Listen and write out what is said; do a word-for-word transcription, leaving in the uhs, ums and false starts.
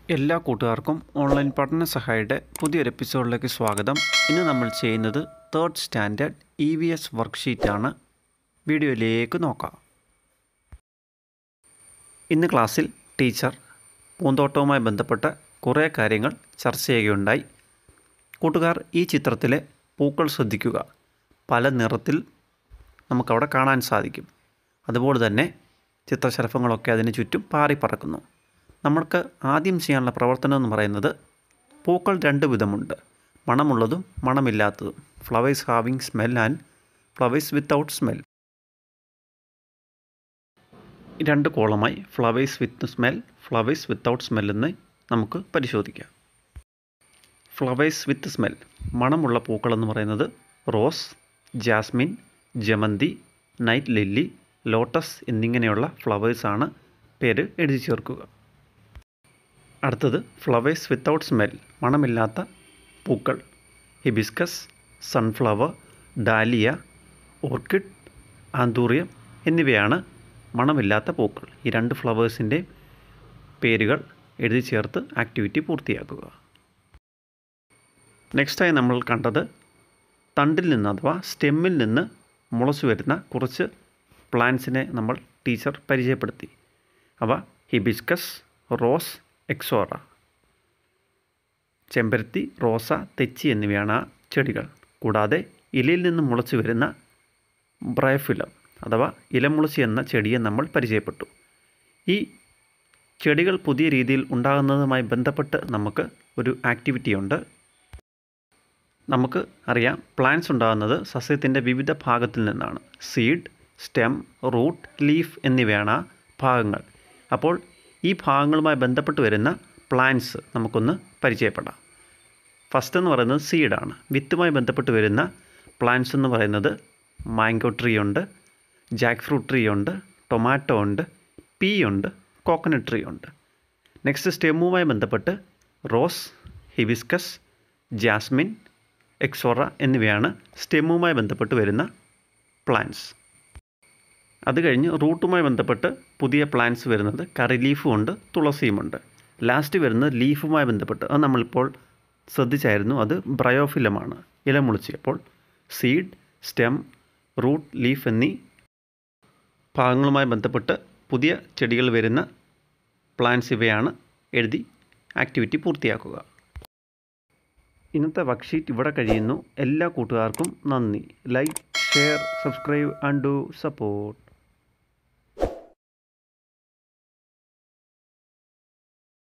എല്ലാ കൂട്ടുകാർക്കും ഓൺലൈൻ പഠന സഹായിയുടെ പുതിയൊരു എപ്പിസോഡിലേക്ക് സ്വാഗതം. ഇന്ന് നമ്മൾ ചെയ്യുന്നത് third standard E V S വർക്ക്ഷീറ്റാണ്. വീഡിയോയിലേക്ക് നോക്കാം. ഇന്ന് ക്ലാസ്സിൽ ടീച്ചർ പൂന്തോട്ടവുമായി ബന്ധപ്പെട്ട കുറേ കാര്യങ്ങൾ ചർച്ച ചെയ്യുകയുണ്ടായി. കൂട്ടുകാർ ഈ ചിത്രത്തിലെ പൂക്കൾ ശ്രദ്ധിക്കുക. പല നിറത്തിൽ നമുക്കവിടെ കാണാൻ സാധിക്കും. അതുപോലെ തന്നെ ചിത്രശലഭങ്ങളൊക്കെ അതിന് ചുറ്റും പാറിപ്പറക്കുന്നു. നമ്മൾക്ക് ആദ്യം ചെയ്യാനുള്ള പ്രവർത്തനം എന്ന് പറയുന്നത്, പൂക്കൾ രണ്ട് വിധമുണ്ട്, മണമുള്ളതും മണമില്ലാത്തതും. Flowers having smell and flowers without smell. രണ്ട് കോളമായി flowers with smell, flowers without smell എന്ന് നമുക്ക് പരിശോധിക്കാം. ഫ്ലവേഴ്സ് വിത്ത് സ്മെൽ, മണമുള്ള പൂക്കൾ എന്ന് പറയുന്നത് റോസ്, ജാസ്മിൻ, ജമന്തി, നൈറ്റ് ലില്ലി, ലോട്ടസ് എന്നിങ്ങനെയുള്ള ഫ്ലവേഴ്സാണ്. പേര് എഴുതി ചേർക്കുക. അടുത്തത് ഫ്ലവേഴ്സ് വിത്തൗട്ട് സ്മെൽ, മണമില്ലാത്ത പൂക്കൾ. Hibiscus, sunflower, dahlia, orchid, anthurium എന്നിവയാണ് മണമില്ലാത്ത പൂക്കൾ. ഈ രണ്ട് ഫ്ലവേഴ്സിൻ്റെ പേരുകൾ എഴുതി ചേർത്ത് ആക്ടിവിറ്റി പൂർത്തിയാക്കുക. നെക്സ്റ്റായി നമ്മൾ കണ്ടത് തണ്ടിൽ നിന്ന് അഥവാ സ്റ്റെമ്മിൽ നിന്ന് മുളച്ചു വരുന്ന കുറച്ച് പ്ലാന്റ്സിനെ നമ്മൾ ടീച്ചർ പരിചയപ്പെടുത്തി. അവ ഹിബിസ്കസ്, റോസ്, എക്സോറ. ചെമ്പരത്തി, റോസ, തെച്ചി എന്നിവയാണ് ആ ചെടികൾ. കൂടാതെ ഇലയിൽ നിന്ന് മുളച്ചു വരുന്ന ബ്രയോഫിലം അഥവാ ഇലമുളച്ചി എന്ന ചെടിയെ നമ്മൾ പരിചയപ്പെട്ടു. ഈ ചെടികൾ പുതിയ രീതിയിൽ ഉണ്ടാകുന്നതുമായി ബന്ധപ്പെട്ട് നമുക്ക് ഒരു ആക്ടിവിറ്റി ഉണ്ട്. നമുക്ക് അറിയാം, പ്ലാന്റ്സ് ഉണ്ടാകുന്നത് സസ്യത്തിൻ്റെ വിവിധ ഭാഗത്തിൽ നിന്നാണ്. സീഡ്, സ്റ്റെം, റൂട്ട്, ലീഫ് എന്നിവയാണ് ആ ഭാഗങ്ങൾ. അപ്പോൾ ഈ ഭാഗങ്ങളുമായി ബന്ധപ്പെട്ട് വരുന്ന പ്ലാന്റ്സ് നമുക്കൊന്ന് പരിചയപ്പെടാം. ഫസ്റ്റ് എന്ന് പറയുന്നത് സീഡാണ്. വിത്തുമായി ബന്ധപ്പെട്ട് വരുന്ന പ്ലാന്റ്സ് എന്ന് പറയുന്നത് മാംഗോ ട്രീ ഉണ്ട്, ജാക്ക് ഫ്രൂട്ട് ട്രീ ഉണ്ട്, ടൊമാറ്റോ ഉണ്ട്, പീ ഉണ്ട്, കോക്കനട്ട് ട്രീ ഉണ്ട്. നെക്സ്റ്റ് സ്റ്റെമ്മുമായി ബന്ധപ്പെട്ട് റോസ്, ഹിബിസ്കസ്, ജാസ്മിൻ, എക്സോറ എന്നിവയാണ് സ്റ്റെമ്മുമായി ബന്ധപ്പെട്ട് വരുന്ന പ്ലാന്റ്സ്. അത് കഴിഞ്ഞ് റൂട്ടുമായി ബന്ധപ്പെട്ട് പുതിയ പ്ലാന്റ്സ് വരുന്നത് കറി ലീഫും ഉണ്ട്, തുളസിയുമുണ്ട്. ലാസ്റ്റ് വരുന്നത് ലീഫുമായി ബന്ധപ്പെട്ട്, അത് നമ്മളിപ്പോൾ ശ്രദ്ധിച്ചായിരുന്നു, അത് ബ്രയോഫിലമാണ്, ഇലമുളച്ചി. അപ്പോൾ സീഡ്, സ്റ്റെം, റൂട്ട്, ലീഫ് എന്നീ ഭാഗങ്ങളുമായി ബന്ധപ്പെട്ട് പുതിയ ചെടികൾ വരുന്ന പ്ലാന്റ്സ് ഇവയാണ്. എഴുതി ആക്ടിവിറ്റി പൂർത്തിയാക്കുക. ഇന്നത്തെ വർക്ക്ഷീറ്റ് ഇവിടെ കഴിയുന്നു. എല്ലാ കൂട്ടുകാർക്കും നന്ദി. Like, share, subscribe and do support.